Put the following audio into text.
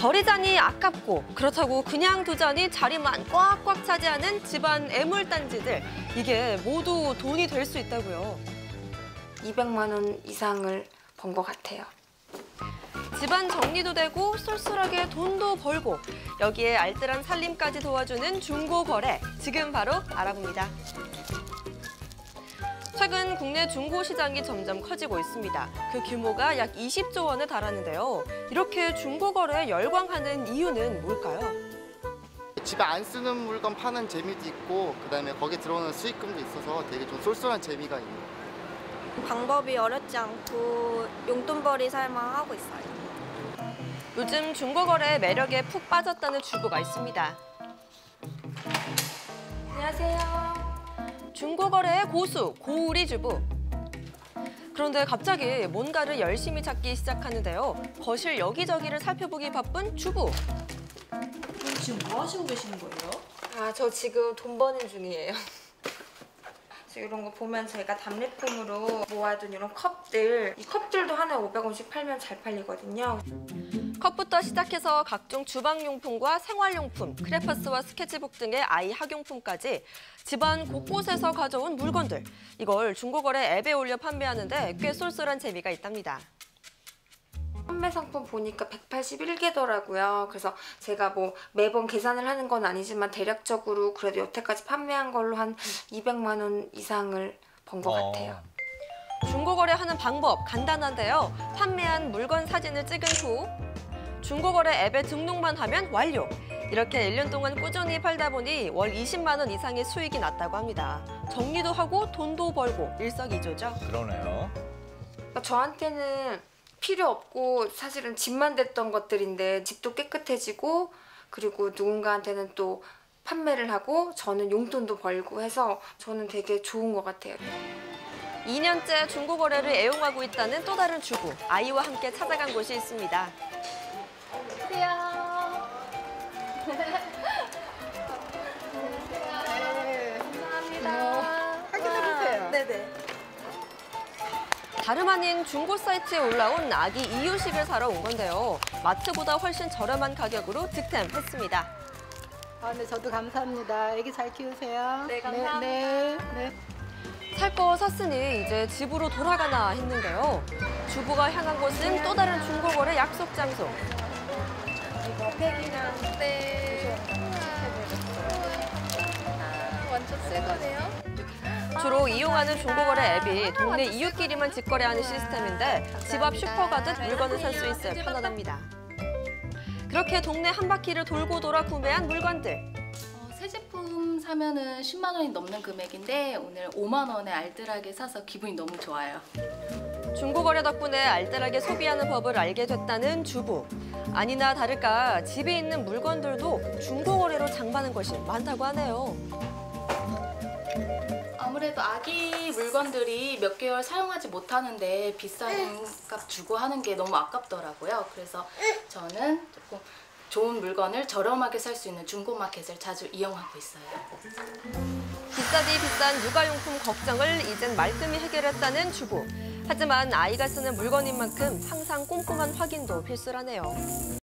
버리자니 아깝고 그렇다고 그냥 두자니 자리만 꽉꽉 차지하는 집안 애물단지들. 이게 모두 돈이 될 수 있다고요. 200만 원 이상을 번 것 같아요. 집안 정리도 되고 쏠쏠하게 돈도 벌고 여기에 알뜰한 살림까지 도와주는 중고거래. 지금 바로 알아봅니다. 최근 국내 중고시장이 점점 커지고 있습니다. 그 규모가 약 20조 원에 달하는데요. 이렇게 중고거래에 열광하는 이유는 뭘까요? 집에 안 쓰는 물건 파는 재미도 있고 그다음에 거기에 들어오는 수익금도 있어서 되게 좀 쏠쏠한 재미가 있는 것 같아요. 방법이 어렵지 않고 용돈벌이 살만하고 있어요. 요즘 중고거래의 매력에 푹 빠졌다는 주부가 있습니다. 안녕하세요. 중고거래의 고수, 고우리 주부. 그런데 갑자기 뭔가를 열심히 찾기 시작하는데요. 거실 여기저기를 살펴보기 바쁜 주부. 지금 뭐 하시고 계시는 거예요? 저 지금 돈 버는 중이에요. 이런 거 보면 제가 답례품으로 모아둔 이런 컵들, 이 컵들도 하나에 500원씩 팔면 잘 팔리거든요. 컵부터 시작해서 각종 주방용품과 생활용품, 크레파스와 스케치북 등의 아이 학용품까지 집안 곳곳에서 가져온 물건들. 이걸 중고거래 앱에 올려 판매하는데 꽤 쏠쏠한 재미가 있답니다. 판매 상품 보니까 181개더라고요. 그래서 제가 뭐 매번 계산을 하는 건 아니지만 대략적으로 그래도 여태까지 판매한 걸로 한 200만 원 이상을 번 것 같아요. 중고거래하는 방법 간단한데요. 판매한 물건 사진을 찍은 후 중고거래 앱에 등록만 하면 완료. 이렇게 1년 동안 꾸준히 팔다 보니 월 20만 원 이상의 수익이 났다고 합니다. 정리도 하고 돈도 벌고 일석이조죠. 그러네요. 그러니까 저한테는 필요 없고 사실은 집만 됐던 것들인데 집도 깨끗해지고 그리고 누군가한테는 또 판매를 하고 저는 용돈도 벌고 해서 저는 되게 좋은 것 같아요. 2년째 중고거래를 애용하고 있다는 또 다른 주부. 아이와 함께 찾아간 곳이 있습니다. 안녕하세요. 감사합니다. 확인해주세요. 네네. 다름 아닌 중고 사이트에 올라온 아기 이유식을 사러 온 건데요. 마트보다 훨씬 저렴한 가격으로 득템했습니다. 네, 저도 감사합니다. 애기 잘 키우세요. 네, 감사합니다. 네. 살 거 샀으니 이제 집으로 돌아가나 했는데요. 주부가 향한 곳은 또 다른 중고거래 약속 장소. 이거 팩이랑 네. 완전 새 거네요. 주로 이용하는 중고거래 앱이 동네 이웃끼리만 직거래하는 시스템인데 집 앞 슈퍼 가듯 물건을 살 수 있어 편하답니다. 그렇게 동네 한 바퀴를 돌고 돌아 구매한 물건들. 새 제품 사면은 10만 원이 넘는 금액인데 오늘 5만 원에 알뜰하게 사서 기분이 너무 좋아요. 중고거래 덕분에 알뜰하게 소비하는 법을 알게 됐다는 주부. 아니나 다를까 집에 있는 물건들도 중고거래로 장바는 것이 많다고 하네요. 아무래도 아기 물건들이 몇 개월 사용하지 못하는데 비싼 값 주고 하는 게 너무 아깝더라고요. 그래서 저는 조금 좋은 물건을 저렴하게 살 수 있는 중고마켓을 자주 이용하고 있어요. 비싸디 비싼 육아용품 걱정을 이젠 말끔히 해결했다는 주부. 하지만 아이가 쓰는 물건인 만큼 항상 꼼꼼한 확인도 필수라네요.